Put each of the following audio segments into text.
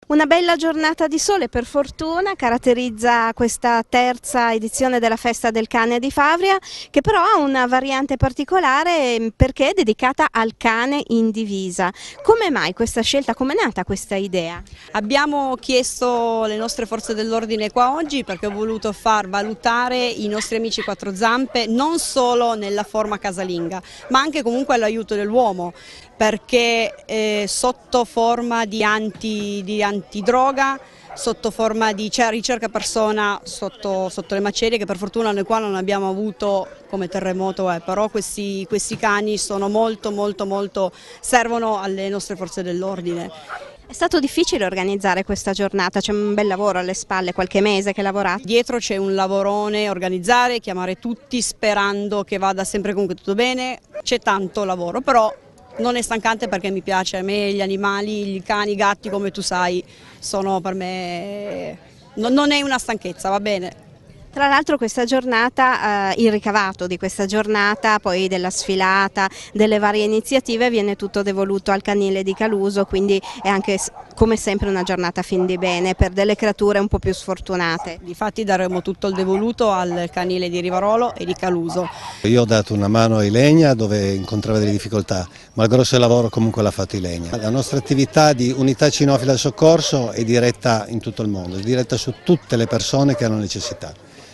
Una bella giornata di sole, per fortuna, caratterizza questa terza edizione della Festa del Cane di Favria, che però ha una variante particolare perché è dedicata al cane in divisa. Come mai questa scelta? Come è nata questa idea? Abbiamo chiesto le nostre forze dell'ordine qua oggi perché ho voluto far valutare i nostri amici quattro zampe non solo nella forma casalinga, ma anche comunque all'aiuto dell'uomo, perché sotto forma di antidroga, sotto forma di ricerca persona sotto le macerie, che per fortuna noi qua non abbiamo avuto come terremoto, però questi cani sono molto servono alle nostre forze dell'ordine. È stato difficile organizzare questa giornata, c'è un bel lavoro alle spalle, qualche mese che lavorate. Dietro c'è un lavorone, organizzare, chiamare tutti sperando che vada sempre comunque tutto bene, c'è tanto lavoro, però non è stancante perché mi piace, a me gli animali, i cani, i gatti, come tu sai, sono per me, non è una stanchezza, va bene. Tra l'altro questa giornata, il ricavato di questa giornata, poi della sfilata, delle varie iniziative, viene tutto devoluto al canile di Caluso, quindi è anche come sempre una giornata fin di bene per delle creature un po' più sfortunate. Difatti daremo tutto il devoluto al canile di Rivarolo e di Caluso. Io ho dato una mano a Ilenia dove incontrava delle difficoltà, ma il grosso lavoro comunque l'ha fatto Ilenia. La nostra attività di unità cinofila del soccorso è diretta in tutto il mondo, è diretta su tutte le persone che hanno necessità.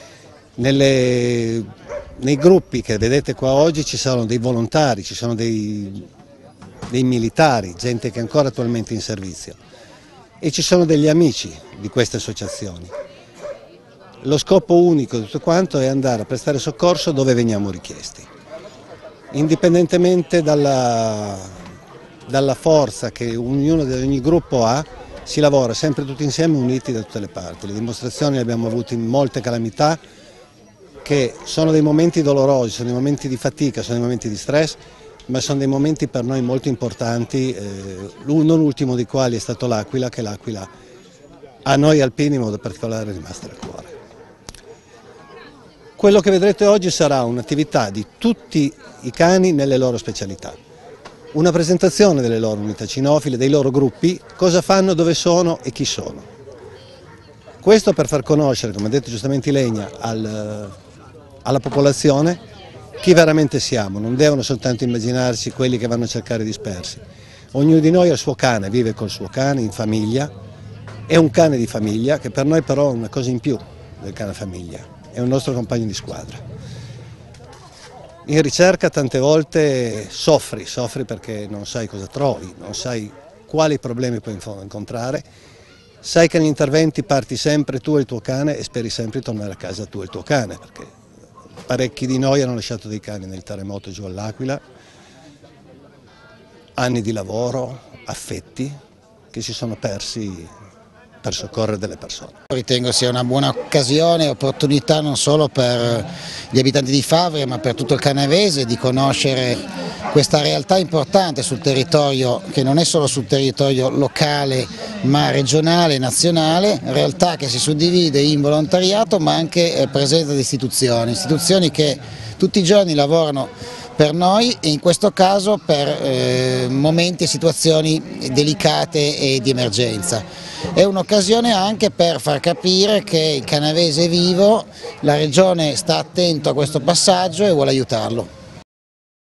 Nei gruppi che vedete qua oggi ci sono dei volontari, ci sono dei militari, gente che è ancora attualmente in servizio e ci sono degli amici di queste associazioni. Lo scopo unico di tutto quanto è andare a prestare soccorso dove veniamo richiesti, indipendentemente dalla forza che ognuno di ogni gruppo ha. Si lavora sempre tutti insieme uniti da tutte le parti. Le dimostrazioni le abbiamo avute in molte calamità, che sono dei momenti dolorosi, sono dei momenti di fatica, sono dei momenti di stress, ma sono dei momenti per noi molto importanti, non ultimo dei quali è stato l'Aquila, che l'Aquila a noi alpini in modo particolare è rimasta nel cuore. Quello che vedrete oggi sarà un'attività di tutti i cani nelle loro specialità, una presentazione delle loro unità cinofile, dei loro gruppi, cosa fanno, dove sono e chi sono. Questo per far conoscere, come ha detto giustamente Ilenia, alla popolazione chi veramente siamo. Non devono soltanto immaginarsi quelli che vanno a cercare dispersi. Ognuno di noi ha il suo cane, vive col suo cane in famiglia, è un cane di famiglia che per noi però è una cosa in più del cane famiglia, è un nostro compagno di squadra. In ricerca tante volte soffri perché non sai cosa trovi, non sai quali problemi puoi incontrare, sai che negli interventi parti sempre tu e il tuo cane e speri sempre di tornare a casa tu e il tuo cane, perché parecchi di noi hanno lasciato dei cani nel terremoto giù all'Aquila, anni di lavoro, affetti che si sono persi per soccorrere delle persone. Ritengo sia una buona occasione e opportunità non solo per gli abitanti di Favria ma per tutto il canavese di conoscere questa realtà importante sul territorio, che non è solo sul territorio locale ma regionale e nazionale, realtà che si suddivide in volontariato ma anche presenza di istituzioni che tutti i giorni lavorano per noi e in questo caso per momenti e situazioni delicate e di emergenza. È un'occasione anche per far capire che il canavese è vivo, la Regione sta attento a questo passaggio e vuole aiutarlo.